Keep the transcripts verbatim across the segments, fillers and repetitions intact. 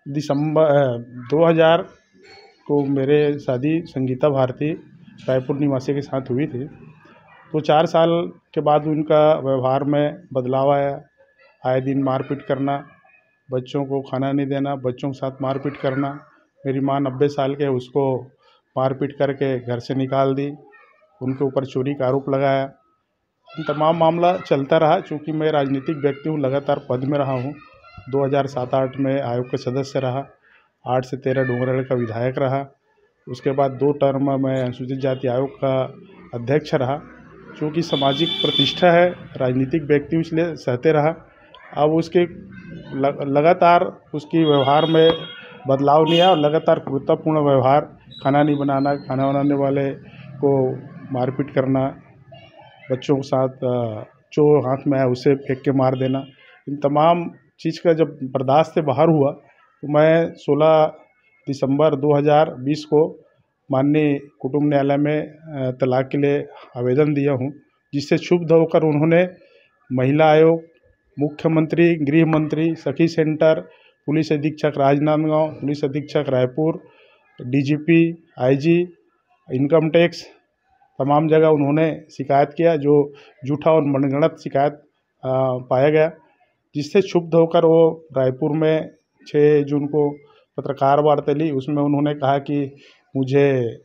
दिसंबर दो हज़ार को मेरे शादी संगीता भारती रायपुर निवासी के साथ हुई थी। तो चार साल के बाद उनका व्यवहार में बदलाव आया। आए दिन मारपीट करना, बच्चों को खाना नहीं देना, बच्चों के साथ मारपीट करना। मेरी माँ नब्बे साल के, उसको मारपीट करके घर से निकाल दी। उनके ऊपर चोरी का आरोप लगाया। तमाम मामला चलता रहा। चूँकि मैं राजनीतिक व्यक्ति हूँ, लगातार पद में रहा हूँ। दो हज़ार सात आठ में आयोग का सदस्य रहा, आठ से तेरह डोंगरगढ़ का विधायक रहा। उसके बाद दो टर्म मैं अनुसूचित जाति आयोग का अध्यक्ष रहा। चूँकि सामाजिक प्रतिष्ठा है, राजनीतिक व्यक्ति इसलिए सहते रहा। अब उसके लगातार उसकी व्यवहार में बदलाव नहीं आया और लगातार क्रूरतापूर्ण व्यवहार, खाना नहीं बनाना, खाना बनाने वाले को मारपीट करना, बच्चों के साथ जो हाथ में आया उसे फेंक के मार देना, इन तमाम चीज़ का जब बर्दाश्त से बाहर हुआ तो मैं सोलह दिसंबर दो हज़ार बीस को माननीय कुटुंब न्यायालय में तलाक के लिए आवेदन दिया हूँ, जिससे क्षुब्ध होकर उन्होंने महिला आयोग, मुख्यमंत्री, गृह मंत्री, सखी सेंटर, पुलिस अधीक्षक राजनांदगांव, पुलिस अधीक्षक Raipur, DGP, IG, income tax, तमाम जगह उन्होंने शिकायत किया, जो झूठा और मनगढ़ंत शिकायत पाया गया, जिससे क्षुब्ध होकर वो रायपुर में छः जून को पत्रकार वार्ता ली। उसमें उन्होंने कहा कि मुझे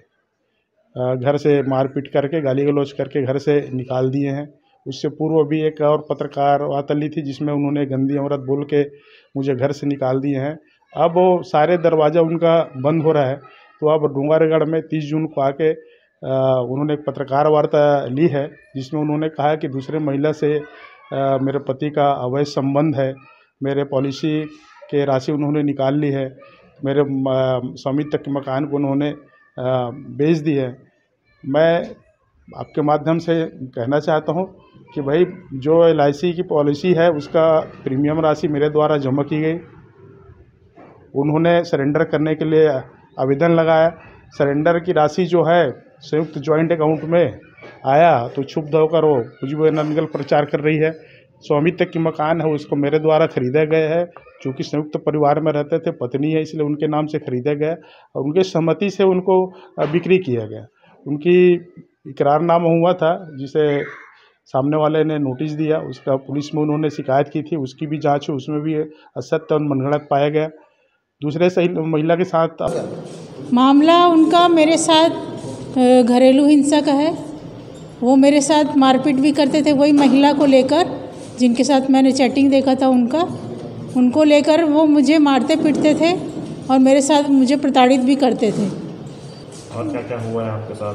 घर से मारपीट करके, गाली गलौज करके घर से निकाल दिए हैं। उससे पूर्व भी एक और पत्रकार वार्ता ली थी, जिसमें उन्होंने गंदी औरत बोल के मुझे घर से निकाल दिए हैं। अब वो सारे दरवाज़ा उनका बंद हो रहा है। तो अब डोंगरगढ़ में तीस जून को आके उन्होंने एक पत्रकार वार्ता ली है, जिसमें उन्होंने कहा कि दूसरे महिला से आ, मेरे पति का अवैध संबंध है, मेरे पॉलिसी के राशि उन्होंने निकाल ली है, मेरे स्वामित्व के मकान को उन्होंने बेच दी है। मैं आपके माध्यम से कहना चाहता हूं कि भाई जो एल आई सी की पॉलिसी है उसका प्रीमियम राशि मेरे द्वारा जमा की गई, उन्होंने सरेंडर करने के लिए आवेदन लगाया। सरेंडर की राशि जो है संयुक्त जॉइंट अकाउंट में आया तो क्षुब्ध होकर वो कुछ भी नंगल प्रचार कर रही है। स्वामित्व की मकान है उसको मेरे द्वारा खरीदा गया है, चूँकि संयुक्त परिवार में रहते थे, पत्नी है इसलिए उनके नाम से खरीदा गया और उनके सहमति से उनको बिक्री किया गया। उनकी इकरारनामा हुआ था, जिसे सामने वाले ने नोटिस दिया, उसका पुलिस में उन्होंने शिकायत की थी, उसकी भी जाँच हुई, उसमें भी असत्य और मनगढ़ंत पाया गया। दूसरे सही महिला के साथ मामला उनका मेरे साथ घरेलू हिंसा का है। वो मेरे साथ मारपीट भी करते थे, वही महिला को लेकर जिनके साथ मैंने चैटिंग देखा था उनका उनको लेकर वो मुझे मारते पीटते थे और मेरे साथ मुझे प्रताड़ित भी करते थे। और क्या क्या हुआ है आपके साथ?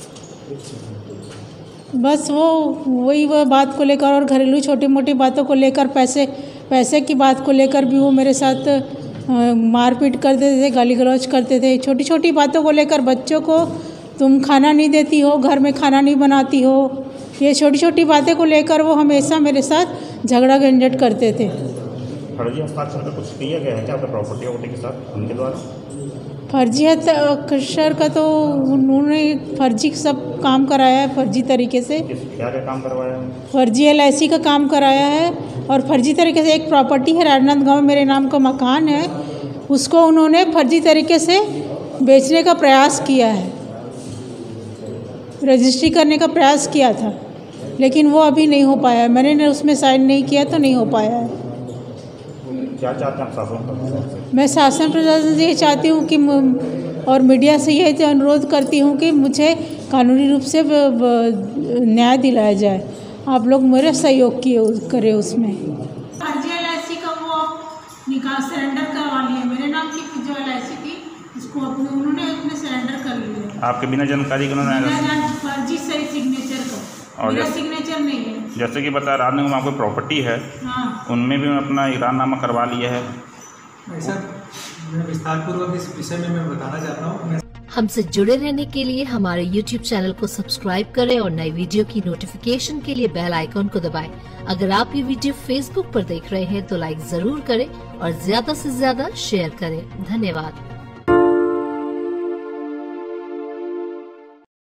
बस वो वही वह बात को लेकर और घरेलू छोटी मोटी बातों को लेकर, पैसे पैसे की बात को लेकर भी वो मेरे साथ मारपीट करते थे, गाली गलौज करते थे। छोटी छोटी बातों को लेकर, बच्चों को तुम खाना नहीं देती हो, घर में खाना नहीं बनाती हो, ये छोटी छोटी बातें को लेकर वो हमेशा मेरे साथ झगड़ा झंझट करते थे। फर्जी हस्ताक्षर का कुछ किया गया है क्या आपके प्रॉपर्टी वॉपर्टी के साथ उनके द्वारा? फर्जी हस्ताक्षर का तो उन्होंने फर्जी सब काम कराया है, फर्जी तरीके से। क्या क्या काम करवाया है? फर्जी एल आई सी का काम कराया है और फर्जी तरीके से एक प्रॉपर्टी है राजनांदगांव में, मेरे नाम का मकान है, उसको उन्होंने फर्जी तरीके से बेचने का प्रयास किया है, रजिस्ट्री करने का प्रयास किया था, लेकिन वो अभी नहीं हो पाया। मैंने उसमें साइन नहीं किया तो नहीं हो पाया है। क्या चाहते हैं आप शासन प्रशासन? मैं शासन प्रशासन से ये चाहती हूँ कि और मीडिया से यही अनुरोध करती हूँ कि मुझे कानूनी रूप से न्याय दिलाया जाए। आप लोग मेरा सहयोग किए करें उसमें। फर्जी एल आई सी का वो निकाल सरेंडर करवा लिए, मेरे नाम की जो एल आई सी थी उसको अपने उन्होंने उसमें सरेंडर कर लिया। आपके बिना जानकारी के उन्होंने फर्जी सही सिग्नेचर का, और मेरा सिग्नेचर नहीं है। जैसे कि बता राजनांदगांव में आपको प्रॉपर्टी है, हाँ, उनमें भी अपना इकरारनामा करवा लिया है। सर विस्तारपूर्वक इस विषय में मैं बताना चाहता हूँ। हमसे जुड़े रहने के लिए हमारे यूट्यूब चैनल को सब्सक्राइब करें और नई वीडियो की नोटिफिकेशन के लिए बेल आइकॉन को दबाएं। अगर आप ये वीडियो फेसबुक पर देख रहे हैं तो लाइक जरूर करें और ज्यादा से ज्यादा शेयर करें। धन्यवाद।